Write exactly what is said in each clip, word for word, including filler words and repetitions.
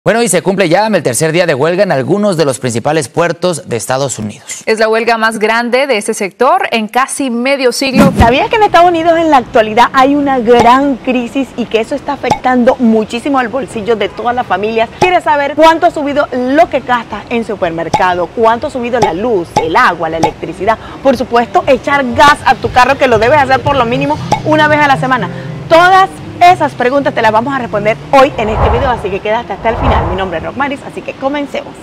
Bueno, y se cumple ya el tercer día de huelga en algunos de los principales puertos de Estados Unidos. Es la huelga más grande de ese sector en casi medio siglo. ¿Sabías que en Estados Unidos en la actualidad hay una gran crisis y que eso está afectando muchísimo al bolsillo de todas las familias? ¿Quieres saber cuánto ha subido lo que gastas en supermercado? ¿Cuánto ha subido la luz, el agua, la electricidad? Por supuesto, echar gas a tu carro, que lo debes hacer por lo mínimo una vez a la semana. Todas esas preguntas te las vamos a responder hoy en este video, así que quédate hasta el final. Mi nombre es Rockmaris, así que comencemos.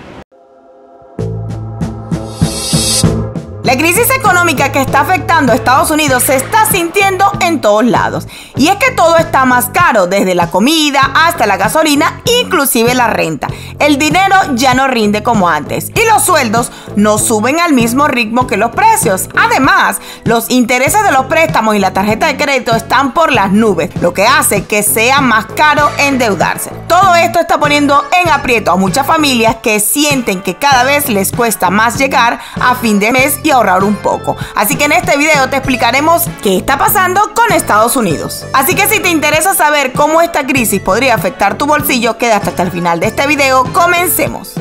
La crisis económica que está afectando a Estados Unidos se está sintiendo en todos lados. Y es que todo está más caro, desde la comida hasta la gasolina, inclusive la renta. El dinero ya no rinde como antes y los sueldos no suben al mismo ritmo que los precios. Además, los intereses de los préstamos y la tarjeta de crédito están por las nubes, lo que hace que sea más caro endeudarse. Todo esto está poniendo en aprieto a muchas familias que sienten que cada vez les cuesta más llegar a fin de mes y ahorrar un poco. Así que en este video te explicaremos qué está pasando con Estados Unidos. Así que si te interesa saber cómo esta crisis podría afectar tu bolsillo, quédate hasta el final de este video. Comencemos.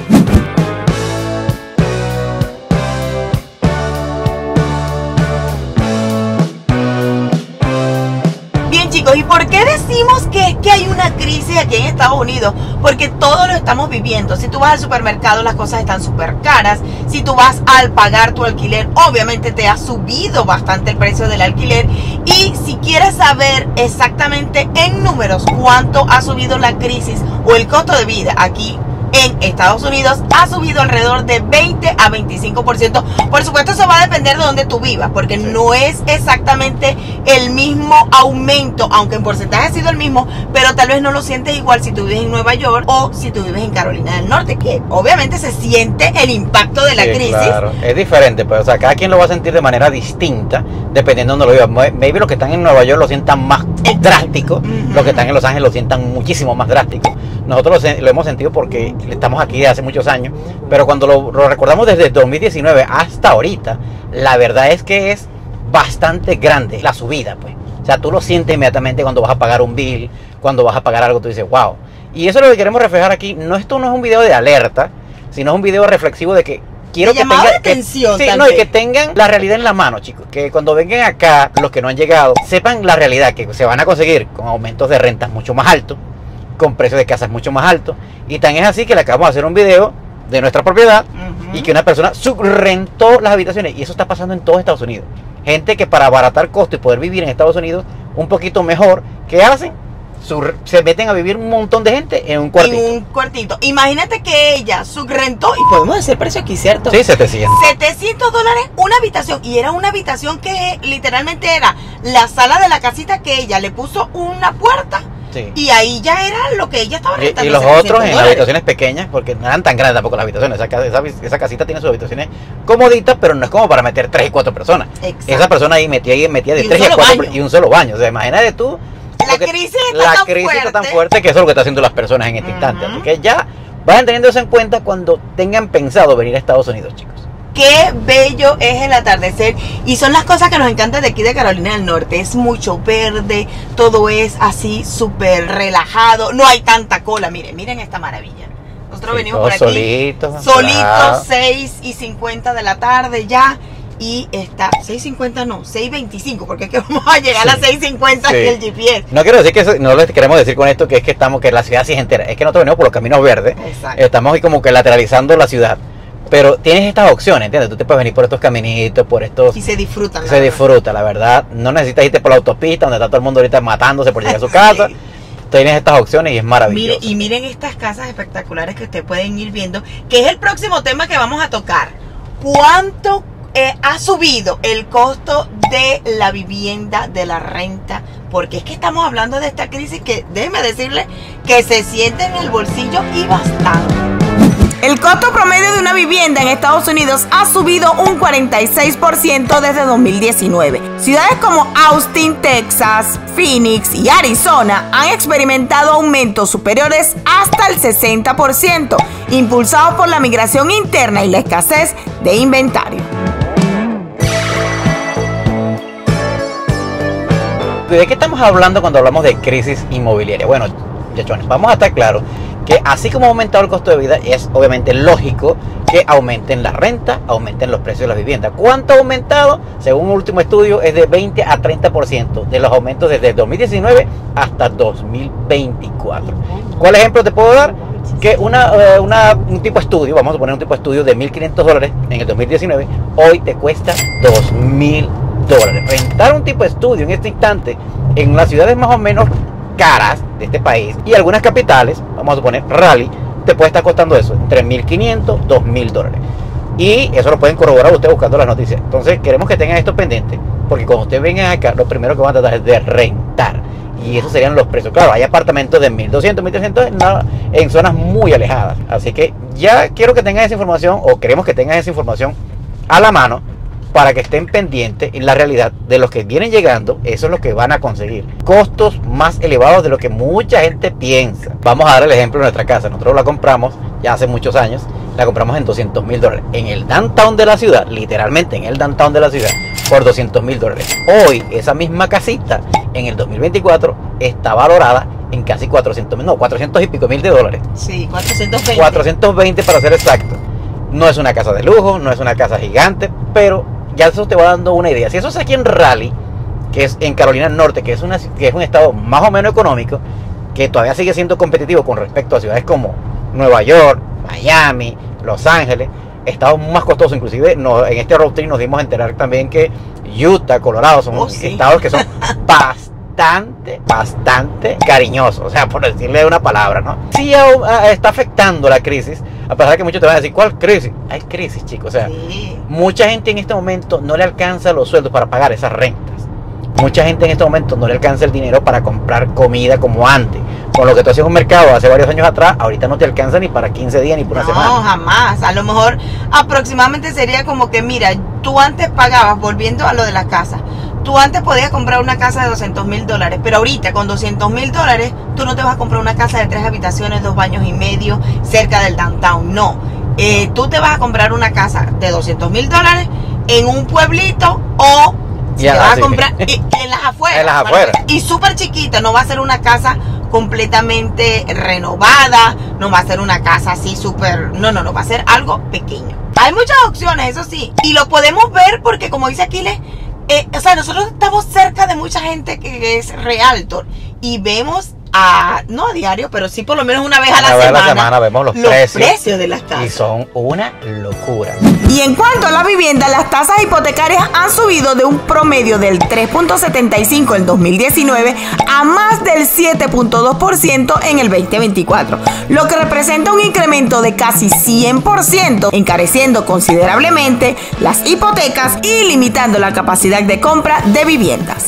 Chicos, ¿y por qué decimos que es que hay una crisis aquí en Estados Unidos? Porque todos lo estamos viviendo. Si tú vas al supermercado, las cosas están súper caras. Si tú vas al pagar tu alquiler, obviamente te ha subido bastante el precio del alquiler. Y si quieres saber exactamente en números cuánto ha subido la crisis o el costo de vida aquí en Estados Unidos, ha subido alrededor de veinte a veinticinco por ciento. Por supuesto, eso va a depender de donde tú vivas, porque sí, no es exactamente el mismo aumento, aunque en porcentaje ha sido el mismo, pero tal vez no lo sientes igual si tú vives en Nueva York o si tú vives en Carolina del Norte, que obviamente se siente el impacto de la sí, crisis. Claro, es diferente, pues, o sea, cada quien lo va a sentir de manera distinta, dependiendo de donde lo viva. Maybe los que están en Nueva York lo sientan más Exacto. drástico, uh-huh. los que están en Los Ángeles lo sientan muchísimo más drástico. Nosotros lo, lo hemos sentido porque estamos aquí hace muchos años, pero cuando lo, lo recordamos desde dos mil diecinueve hasta ahorita, la verdad es que es bastante grande la subida, pues. O sea, tú lo sientes inmediatamente cuando vas a pagar un bill, cuando vas a pagar algo, tú dices, wow. Y eso es lo que queremos reflejar aquí. No, esto no es un video de alerta, sino es un video reflexivo de que quiero que tengan, que, sí, no, y que tengan la realidad en la mano, chicos. Que cuando vengan acá, los que no han llegado, sepan la realidad, que se van a conseguir con aumentos de rentas mucho más altos, con precios de casas mucho más altos. Y tan es así que le acabamos de hacer un video de nuestra propiedad uh-huh. y que una persona subrentó las habitaciones. Y eso está pasando en todo Estados Unidos. Gente que para abaratar costos y poder vivir en Estados Unidos un poquito mejor, ¿qué hacen? Sur, se meten a vivir un montón de gente en un cuartito. En un cuartito. Imagínate que ella subrentó, y podemos decir el precio aquí, ¿cierto? Sí, setecientos. setecientos dólares una habitación. Y era una habitación que literalmente era la sala de la casita, que ella le puso una puerta. Sí. Y ahí ya era lo que ella estaba rentando. Y, y los otros en habitaciones pequeñas, porque no eran tan grandes tampoco las habitaciones. Esa, esa, esa casita tiene sus habitaciones comoditas, pero no es como para meter tres y cuatro personas. Exacto. Esa persona ahí metía, ahí metía de tres y cuatro y un solo baño. O sea, imagínate tú. La crisis está la tan crisis fuerte. está tan fuerte que eso es lo que está haciendo las personas en este uh-huh. instante. Así que ya vayan teniendo eso en cuenta cuando tengan pensado venir a Estados Unidos, chicos. Qué bello es el atardecer, y son las cosas que nos encantan de aquí de Carolina del Norte. Es mucho verde, todo es así súper relajado, no hay tanta cola. Miren, miren esta maravilla. Nosotros sí, venimos por aquí solitos, solitos claro. seis y cincuenta de la tarde ya. Y está seis cincuenta, no, seis veinticinco, porque es que vamos a llegar sí, a las seis cincuenta sí. en el G P S. No quiero decir que eso, no les queremos decir con esto que es que estamos, que la ciudad sí es entera. Es que nosotros venimos por los caminos verdes. Exacto. Estamos ahí como que lateralizando la ciudad. Pero tienes estas opciones, ¿entiendes? Tú te puedes venir por estos caminitos, por estos... Y se disfrutan. Se disfruta, la verdad. No necesitas irte por la autopista, donde está todo el mundo ahorita matándose por llegar a su casa. Sí. Tienes estas opciones y es maravilloso. Mire, y miren estas casas espectaculares que ustedes pueden ir viendo, que es el próximo tema que vamos a tocar. ¿Cuánto eh, ha subido el costo de la vivienda, de la renta? Porque es que estamos hablando de esta crisis que, déjenme decirles, que se siente en el bolsillo y bastante. El costo promedio de una vivienda en Estados Unidos ha subido un cuarenta y seis por ciento desde dos mil diecinueve. Ciudades como Austin, Texas, Phoenix y Arizona han experimentado aumentos superiores hasta el sesenta por ciento, impulsados por la migración interna y la escasez de inventario. ¿De qué estamos hablando cuando hablamos de crisis inmobiliaria? Bueno, muchachones, vamos a estar claros que así como ha aumentado el costo de vida, es obviamente lógico que aumenten la renta, aumenten los precios de las viviendas. ¿Cuánto ha aumentado? Según un último estudio, es de veinte a treinta por ciento de los aumentos desde dos mil diecinueve hasta dos mil veinticuatro. ¿Cuál ejemplo te puedo dar? Que una, una, un tipo de estudio, vamos a poner un tipo de estudio de mil quinientos dólares en el dos mil diecinueve, hoy te cuesta dos mil dólares. Rentar un tipo de estudio en este instante en las ciudades más o menos caras de este país y algunas capitales, vamos a suponer Raleigh, te puede estar costando eso, entre mil quinientos, dos mil dólares. Y eso lo pueden corroborar ustedes buscando las noticias. Entonces queremos que tengan esto pendiente, porque cuando ustedes vengan acá, lo primero que van a tratar es de rentar. Y esos serían los precios. Claro, hay apartamentos de mil doscientos, mil trescientos en, en zonas muy alejadas. Así que ya quiero que tengan esa información, o queremos que tengan esa información a la mano, para que estén pendientes en la realidad de los que vienen llegando. Eso es lo que van a conseguir. Costos más elevados de lo que mucha gente piensa. Vamos a dar el ejemplo de nuestra casa. Nosotros la compramos ya hace muchos años. La compramos en doscientos mil dólares. En el downtown de la ciudad, literalmente en el downtown de la ciudad, por doscientos mil dólares. Hoy, esa misma casita, en el dos mil veinticuatro, está valorada en casi cuatrocientos mil, no, cuatrocientos y pico mil de dólares. Sí, cuatrocientos veinte. cuatrocientos veinte para ser exacto. No es una casa de lujo, no es una casa gigante, pero ya eso te va dando una idea. Si eso es aquí en Raleigh, que es en Carolina del Norte, que es, una, que es un estado más o menos económico, que todavía sigue siendo competitivo con respecto a ciudades como Nueva York, Miami, Los Ángeles, estados más costosos. Inclusive no, en este road trip nos dimos a enterar también que Utah, Colorado son oh, sí. estados que son bastante, bastante cariñosos, o sea, por decirle una palabra, ¿no? Sí uh, está afectando la crisis, a pesar de que muchos te van a decir, ¿cuál crisis? Hay crisis, chicos, o sea, sí. Mucha gente en este momento no le alcanza los sueldos para pagar esas rentas. Mucha gente en este momento no le alcanza el dinero para comprar comida como antes. Con lo que tú hacías en un mercado hace varios años atrás, ahorita no te alcanza ni para quince días ni por una no, semana. No, jamás. A lo mejor aproximadamente sería como que, mira, tú antes pagabas, volviendo a lo de las casas, tú antes podías comprar una casa de doscientos mil dólares, pero ahorita con doscientos mil dólares tú no te vas a comprar una casa de tres habitaciones, dos baños y medio cerca del downtown, no. Eh, tú te vas a comprar una casa de doscientos mil dólares en un pueblito o si te vas a comprar en, en las afueras. En las afueras. Y súper chiquita, no va a ser una casa completamente renovada, no va a ser una casa así súper, no, no, no, va a ser algo pequeño. Hay muchas opciones, eso sí, y lo podemos ver porque como dice Aquiles, eh, o sea, nosotros estamos cerca de mucha gente que es realtor y vemos a, no a diario, pero sí por lo menos una vez a la, una vez semana, a la semana vemos los, los precios, precios de las casas. Y son una locura. Y en cuanto a la vivienda, las tasas hipotecarias han subido de un promedio del tres punto setenta y cinco en dos mil diecinueve a más del siete punto dos por ciento en el veinte veinticuatro, lo que representa un incremento de casi cien por ciento, encareciendo considerablemente las hipotecas y limitando la capacidad de compra de viviendas.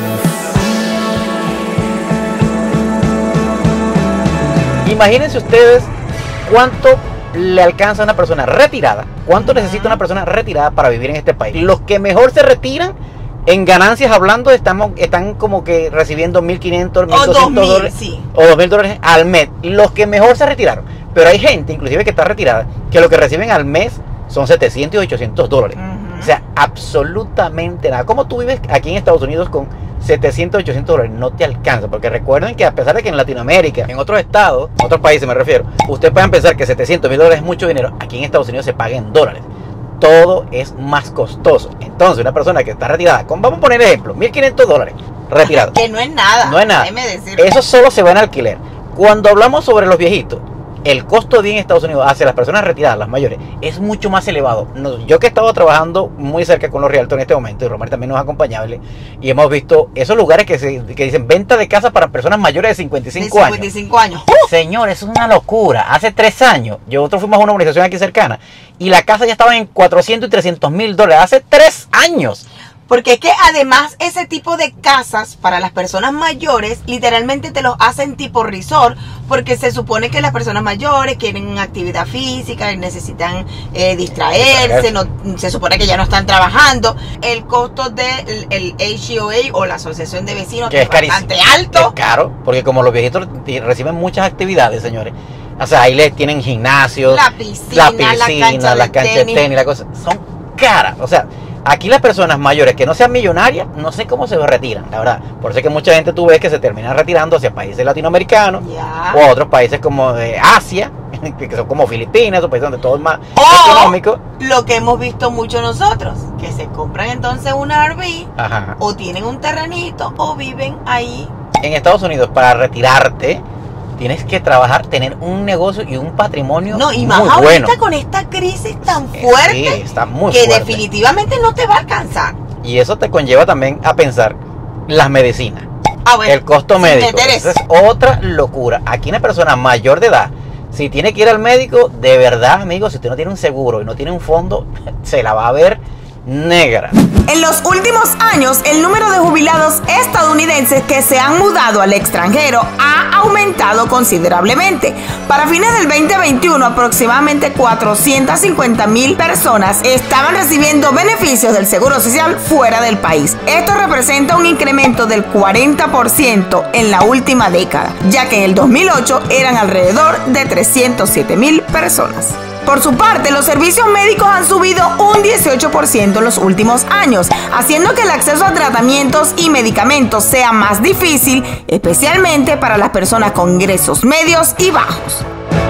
Imagínense ustedes cuánto le alcanza a una persona retirada, cuánto necesita una persona retirada para vivir en este país. Los que mejor se retiran en ganancias hablando estamos, están como que recibiendo mil quinientos, mil doscientos dólares sí. o dos mil dólares al mes. Los que mejor se retiraron. Pero hay gente, inclusive que está retirada, que lo que reciben al mes son setecientos y ochocientos dólares. Uh-huh. O sea, absolutamente nada. ¿Cómo tú vives aquí en Estados Unidos con setecientos, ochocientos dólares? No te alcanza, porque recuerden que a pesar de que en Latinoamérica, en otros estados, en otros países me refiero, ustedes pueden pensar que setecientos mil dólares es mucho dinero, aquí en Estados Unidos se paga en dólares. Todo es más costoso. Entonces, una persona que está retirada, con, vamos a poner ejemplo, mil quinientos dólares retirado. Que no es nada. No es nada. Eso solo se va en alquiler. Cuando hablamos sobre los viejitos, el costo de vida en Estados Unidos hacia las personas retiradas, las mayores, es mucho más elevado. Yo que he estado trabajando muy cerca con los realtors en este momento, y Romar también nos ha acompañado, y hemos visto esos lugares que, se, que dicen venta de casa para personas mayores de cincuenta y cinco años. cincuenta y cinco años. ¡Uh! Señor, eso es una locura. Hace tres años, nosotros fuimos a una organización aquí cercana, y la casa ya estaba en cuatrocientos y trescientos mil dólares. Hace tres años. Porque es que además ese tipo de casas para las personas mayores literalmente te los hacen tipo resort, porque se supone que las personas mayores quieren una actividad física y necesitan eh, distraerse, no, se supone que ya no están trabajando. El costo del el H O A o la Asociación de Vecinos que es, es bastante alto. Es caro, porque como los viejitos reciben muchas actividades, señores. O sea, ahí les tienen gimnasios, la piscina, la piscina, la cancha las canchas de tenis, la cosa, son caras. O sea, Aquí las personas mayores que no sean millonarias, no sé cómo se retiran, la verdad. Por eso es que mucha gente tú ves que se termina retirando hacia países latinoamericanos Ya. o a otros países como de Asia, que son como Filipinas, esos países donde todo es más O económico. lo que hemos visto mucho nosotros, que se compran entonces una R V Ajá. o tienen un terrenito o viven ahí. En Estados Unidos, para retirarte, tienes que trabajar, tener un negocio y un patrimonio No, y muy más ahorita bueno. con esta crisis tan Sí, fuerte está muy que fuerte. definitivamente no te va a alcanzar. Y eso te conlleva también a pensar las medicinas. Ah, bueno, El costo sin médico. meter Esa eso. es otra locura. Aquí una persona mayor de edad, si tiene que ir al médico, de verdad, amigo, si usted no tiene un seguro y no tiene un fondo, se la va a ver negra. En los últimos años, el número de jubilados estadounidenses que se han mudado al extranjero ha aumentado considerablemente. Para fines del veinte veintiuno, aproximadamente cuatrocientas cincuenta mil personas estaban recibiendo beneficios del Seguro Social fuera del país. Esto representa un incremento del cuarenta por ciento en la última década, ya que en el dos mil ocho eran alrededor de trescientas siete mil personas. Por su parte, los servicios médicos han subido un dieciocho por ciento en los últimos años, haciendo que el acceso a tratamientos y medicamentos sea más difícil, especialmente para las personas con ingresos medios y bajos.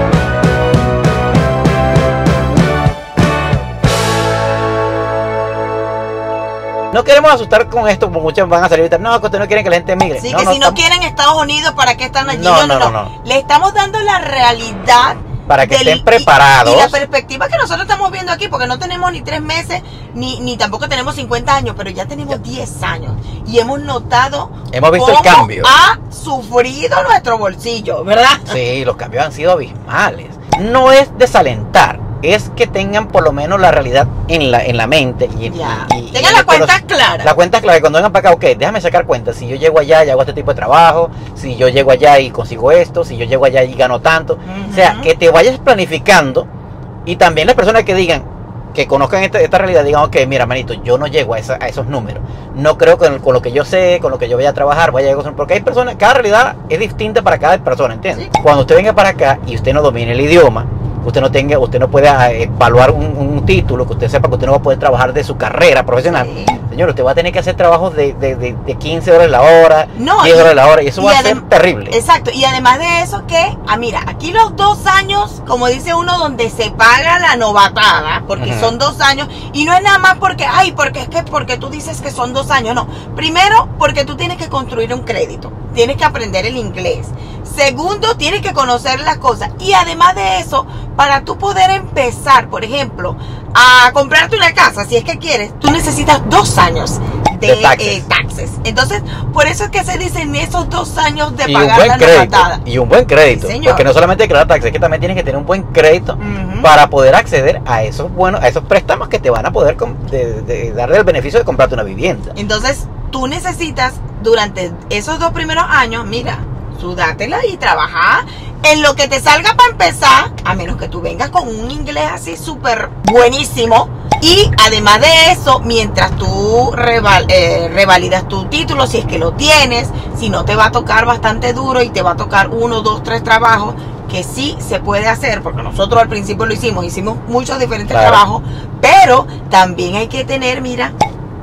No queremos asustar con esto, porque muchos van a salir ahorita. No, que ustedes no quieren que la gente emigre. Sí, no, que no, si no estamos- quieren Estados Unidos, ¿para qué están allí? No, no, no, no. Le estamos dando la realidad. Para que del- estén preparados. Y, y la perspectiva que nosotros estamos viendo aquí, porque no tenemos ni tres meses, ni, ni tampoco tenemos cincuenta años, pero ya tenemos diez años. Y hemos notado Hemos visto el cómo cambio. ha sufrido nuestro bolsillo, ¿verdad? Sí, los cambios han sido abismales. No es desalentar, es que tengan por lo menos la realidad en la, en la mente. Y, Ya. y- y- Tengan y la cuenta conoc- clara. La cuenta clara, y cuando vengan para acá, ok, déjame sacar cuenta. Si yo llego allá y hago este tipo de trabajo, si yo llego allá y consigo esto, si yo llego allá y gano tanto. O sea, Ujú. que te vayas planificando. Y también las personas que digan, que conozcan esta, esta realidad, digan, ok, mira, manito, yo no llego a, esa- a esos números. No creo que con, con lo que yo sé, con lo que yo voy a trabajar, vaya a llegar. Porque hay personas, cada realidad es distinta para cada persona, ¿entiendes? Sí. Cuando usted venga para acá y usted no domine el idioma, usted no tenga, usted no puede eh, evaluar un, un título, que usted sepa que usted no va a poder trabajar de su carrera profesional. Sí. Señor, usted va a tener que hacer trabajos de, de, de, de quince dólares la hora, No, diez y- dólares la hora, y eso y va a adem- ser terrible. Exacto, y además de eso que, ah mira, aquí los dos años, como dice uno, donde se paga la novatada, porque Ujú. son dos años, y no es nada más porque, ay, porque es que porque tú dices que son dos años, no. Primero, porque tú tienes que construir un crédito, tienes que aprender el inglés. Segundo, tienes que conocer las cosas. Y además de eso, para tú poder empezar, por ejemplo, a comprarte una casa, si es que quieres, tú necesitas dos años de, De taxes. eh, taxes. Entonces, por eso es que se dicen esos dos años de Y un pagar buen la crédito. novatada. Y un buen crédito. Sí, señor. Porque no solamente declarar taxes, es que también tienes que tener un buen crédito Ujú. para poder acceder a esos buenos, a esos préstamos que te van a poder com- de, de darle el beneficio de comprarte una vivienda. Entonces, tú necesitas durante esos dos primeros años, mira, sudátela y trabajar en lo que te salga para empezar, a menos que tú vengas con un inglés así súper buenísimo. Y además de eso, mientras tú reval- eh, revalidas tu título, si es que lo tienes, si no te va a tocar bastante duro y te va a tocar uno, dos, tres trabajos, que sí se puede hacer, porque nosotros al principio lo hicimos, hicimos muchos diferentes Claro. trabajos, pero también hay que tener, mira,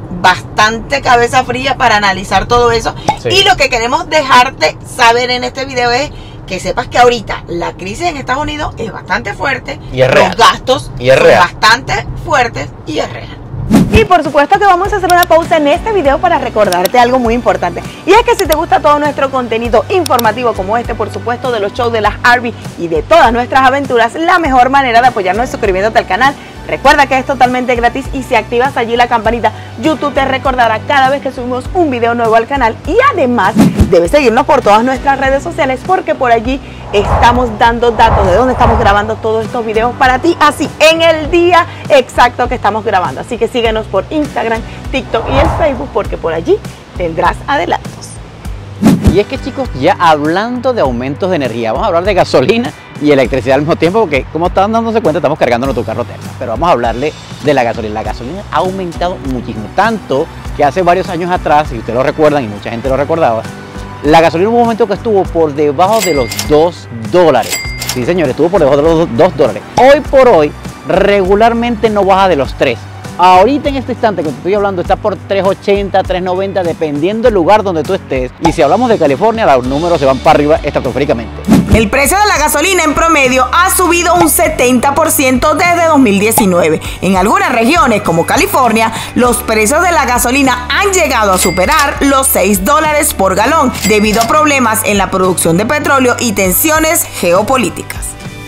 bastante cabeza fría para analizar todo eso. Sí. Y lo que queremos dejarte saber en este video es que sepas que ahorita la crisis en Estados Unidos es bastante fuerte, Y es los real. gastos Y es son real. bastante fuertes y es real. Y por supuesto que vamos a hacer una pausa en este video para recordarte algo muy importante. Y es que si te gusta todo nuestro contenido informativo como este, por supuesto, de los shows de las R V y de todas nuestras aventuras, la mejor manera de apoyarnos es suscribiéndote al canal. Recuerda que es totalmente gratis y si activas allí la campanita, YouTube te recordará cada vez que subimos un video nuevo al canal. Y además, debes seguirnos por todas nuestras redes sociales porque por allí estamos dando datos de dónde estamos grabando todos estos videos para ti, así en el día exacto que estamos grabando. Así que síguenos por Instagram, TikTok y el Facebook porque por allí tendrás adelantos. Y es que, chicos, ya hablando de aumentos de energía, vamos a hablar de gasolina y electricidad al mismo tiempo, porque como están dándose cuenta, estamos cargando nuestro carro Tesla. Pero vamos a hablarle de la gasolina. La gasolina ha aumentado muchísimo, tanto que hace varios años atrás, y ustedes lo recuerdan y mucha gente lo recordaba, la gasolina hubo un momento que estuvo por debajo de los dos dólares. Sí, señores, estuvo por debajo de los dos dólares. Hoy por hoy, regularmente no baja de los tres. Ahorita en este instante que te estoy hablando está por tres ochenta, tres noventa, dependiendo del lugar donde tú estés. Y si hablamos de California, los números se van para arriba estratosféricamente. El precio de la gasolina en promedio ha subido un setenta por ciento desde dos mil diecinueve. En algunas regiones, como California, los precios de la gasolina han llegado a superar los seis dólares por galón debido a problemas en la producción de petróleo y tensiones geopolíticas.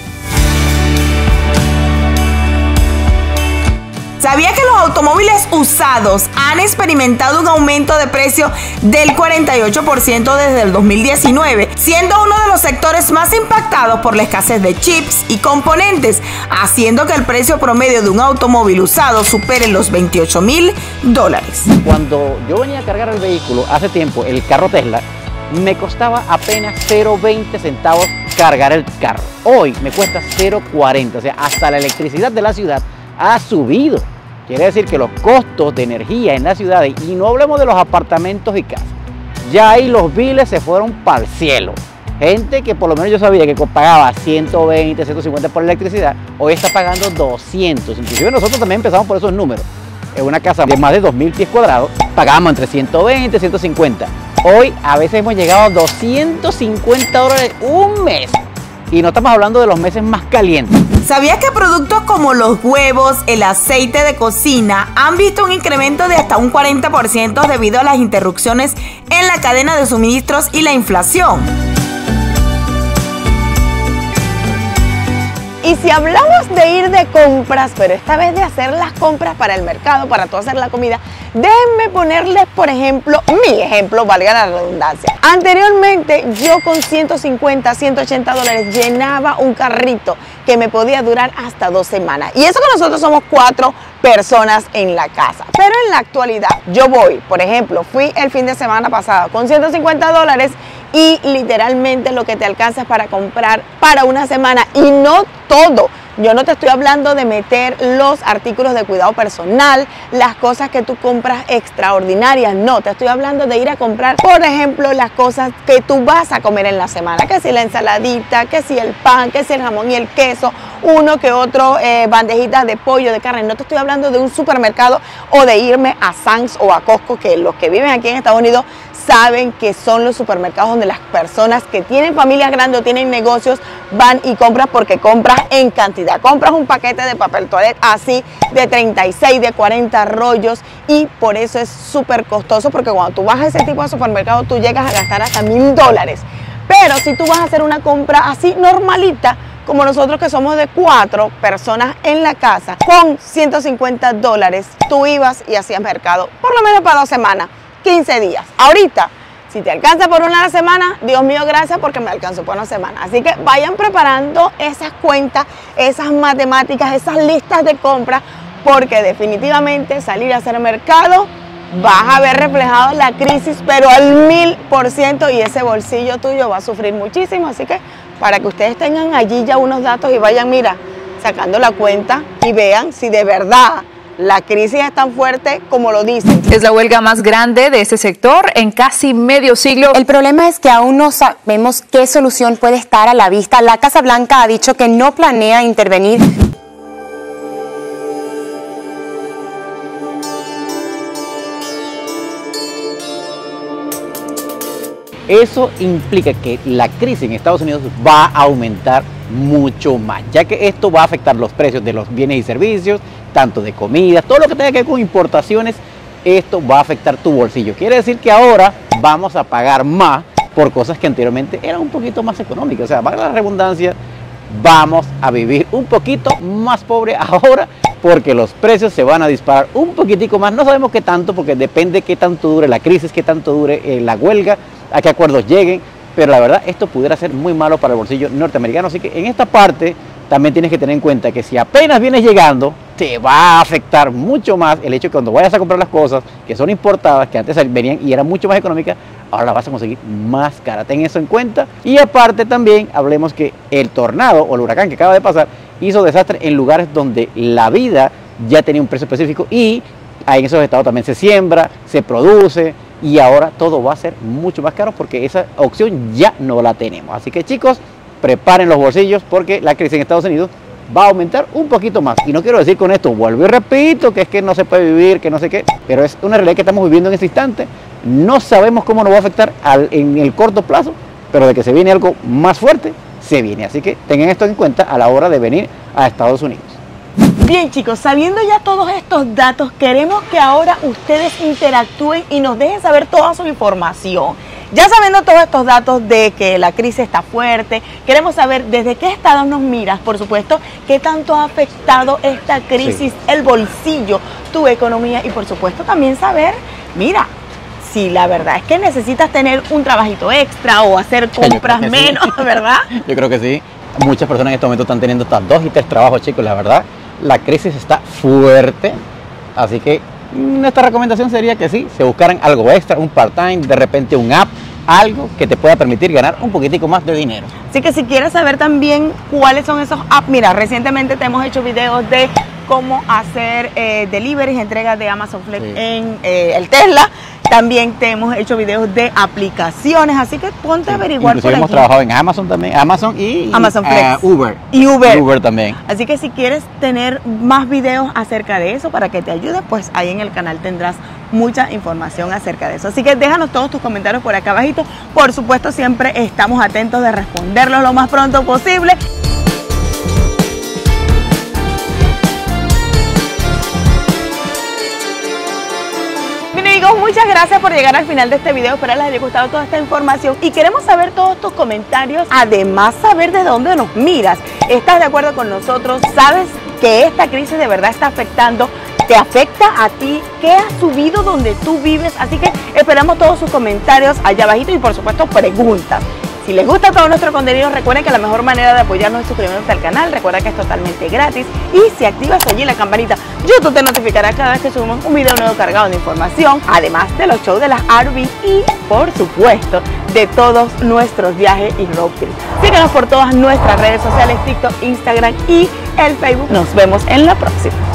¿Sabía que los automóviles usados han experimentado un aumento de precio del cuarenta y ocho por ciento desde el dos mil diecinueve, siendo uno de los sectores más impactados por la escasez de chips y componentes, haciendo que el precio promedio de un automóvil usado supere los veintiocho mil dólares? Cuando yo venía a cargar el vehículo hace tiempo, el carro Tesla, me costaba apenas cero punto veinte centavos cargar el carro. Hoy me cuesta cero punto cuarenta, o sea, hasta la electricidad de la ciudad ha subido. Quiere decir que los costos de energía en las ciudades, y no hablemos de los apartamentos y casas, ya ahí los biles se fueron para el cielo. Gente que por lo menos yo sabía que pagaba ciento veinte, ciento cincuenta por electricidad, hoy está pagando doscientos. Inclusive nosotros también empezamos por esos números. En una casa de más de dos mil pies cuadrados pagábamos entre ciento veinte y ciento cincuenta. Hoy a veces hemos llegado a doscientos cincuenta dólares un mes. Y no estamos hablando de los meses más calientes. ¿Sabías que productos como los huevos, el aceite de cocina han visto un incremento de hasta un cuarenta por ciento debido a las interrupciones en la cadena de suministros y la inflación? Y si hablamos de ir de compras, pero esta vez de hacer las compras para el mercado, para tú hacer la comida, déjenme ponerles, por ejemplo, mi ejemplo, valga la redundancia. Anteriormente, yo con ciento cincuenta, ciento ochenta dólares llenaba un carrito que me podía durar hasta dos semanas. Y eso que nosotros somos cuatro personas en la casa. Pero en la actualidad, yo voy, por ejemplo, fui el fin de semana pasado con ciento cincuenta dólares y literalmente lo que te alcanza es para comprar para una semana, y no todo. Yo no te estoy hablando de meter los artículos de cuidado personal, las cosas que tú compras extraordinarias, no, te estoy hablando de ir a comprar, por ejemplo, las cosas que tú vas a comer en la semana, que si la ensaladita, que si el pan, que si el jamón y el queso, uno que otro eh, bandejitas de pollo, de carne. No te estoy hablando de un supermercado o de irme a Sam's o a Costco, que los que viven aquí en Estados Unidos saben que son los supermercados donde las personas que tienen familias grandes o tienen negocios van y compran, porque compras en cantidad. Compras un paquete de papel toalette así de treinta y seis, de cuarenta rollos, y por eso es súper costoso, porque cuando tú vas a ese tipo de supermercado tú llegas a gastar hasta mil dólares. Pero si tú vas a hacer una compra así normalita, como nosotros que somos de cuatro personas en la casa, con ciento cincuenta dólares tú ibas y hacías mercado por lo menos para dos semanas, quince días. Ahorita, si te alcanza por una semana, Dios mío, gracias, porque me alcanzó por una semana. Así que vayan preparando esas cuentas, esas matemáticas, esas listas de compras, porque definitivamente salir a hacer mercado vas a ver reflejado la crisis, pero al mil por ciento, y ese bolsillo tuyo va a sufrir muchísimo. Así que para que ustedes tengan allí ya unos datos y vayan, mira, sacando la cuenta y vean si de verdad la crisis es tan fuerte como lo dicen. Es la huelga más grande de este sector en casi medio siglo. El problema es que aún no sabemos qué solución puede estar a la vista. La Casa Blanca ha dicho que no planea intervenir. Eso implica que la crisis en Estados Unidos va a aumentar mucho más, ya que esto va a afectar los precios de los bienes y servicios, tanto de comida, todo lo que tenga que ver con importaciones. Esto va a afectar tu bolsillo. Quiere decir que ahora vamos a pagar más por cosas que anteriormente eran un poquito más económicas. O sea, valga la redundancia, vamos a vivir un poquito más pobre ahora, porque los precios se van a disparar un poquitico más. No sabemos qué tanto, porque depende qué tanto dure la crisis, qué tanto dure eh, la huelga, a qué acuerdos lleguen, pero la verdad esto pudiera ser muy malo para el bolsillo norteamericano. Así que en esta parte también tienes que tener en cuenta que si apenas vienes llegando, te va a afectar mucho más el hecho de que cuando vayas a comprar las cosas que son importadas, que antes venían y eran mucho más económicas, ahora las vas a conseguir más cara. Ten eso en cuenta. Y aparte también hablemos que el tornado o el huracán que acaba de pasar hizo desastre en lugares donde la vida ya tenía un precio específico, y en esos estados también se siembra, se produce, y ahora todo va a ser mucho más caro porque esa opción ya no la tenemos. Así que chicos, preparen los bolsillos porque la crisis en Estados Unidos va a aumentar un poquito más. Y no quiero decir con esto, vuelvo y repito, que es que no se puede vivir, que no sé qué, pero es una realidad que estamos viviendo en este instante. No sabemos cómo nos va a afectar al, en el corto plazo, pero de que se viene algo más fuerte, se viene. Así que tengan esto en cuenta a la hora de venir a Estados Unidos. Bien, chicos, sabiendo ya todos estos datos, queremos que ahora ustedes interactúen y nos dejen saber toda su información. Ya sabiendo todos estos datos de que la crisis está fuerte, queremos saber desde qué estado nos miras, por supuesto, qué tanto ha afectado esta crisis, sí, el bolsillo, tu economía y por supuesto también saber, mira, si la verdad es que necesitas tener un trabajito extra o hacer compras menos, sí, ¿verdad? Yo creo que sí. Muchas personas en este momento están teniendo hasta dos y tres trabajos, chicos, la verdad. La crisis está fuerte, así que nuestra recomendación sería que sí, se buscaran algo extra, un part-time, de repente un app, algo que te pueda permitir ganar un poquitico más de dinero. Así que si quieres saber también cuáles son esos apps, mira, recientemente te hemos hecho videos de cómo hacer eh, deliveries, entregas de Amazon Flex, sí, en eh, el Tesla. También te hemos hecho videos de aplicaciones, así que ponte sí, a averiguar. Inclusive por hemos aquí trabajado en Amazon también, Amazon y Amazon Flex, uh, Uber. Y Uber. Uber también. Así que si quieres tener más videos acerca de eso para que te ayude, pues ahí en el canal tendrás mucha información acerca de eso. Así que déjanos todos tus comentarios por acá abajito. Por supuesto, siempre estamos atentos de responderlos lo más pronto posible. Amigos, muchas gracias por llegar al final de este video. Espero les haya gustado toda esta información y queremos saber todos tus comentarios, además saber de dónde nos miras. ¿Estás de acuerdo con nosotros? ¿Sabes que esta crisis de verdad está afectando? ¿Te afecta a ti? ¿Qué ha subido donde tú vives? Así que esperamos todos sus comentarios allá abajito y por supuesto preguntas. Si les gusta todo nuestro contenido, recuerden que la mejor manera de apoyarnos es suscribiéndose al canal. Recuerda que es totalmente gratis y si activas allí la campanita, YouTube te notificará cada vez que subimos un video nuevo cargado de información, además de los shows de las R V y, por supuesto, de todos nuestros viajes y road trips. Síguenos por todas nuestras redes sociales, TikTok, Instagram y el Facebook. Nos vemos en la próxima.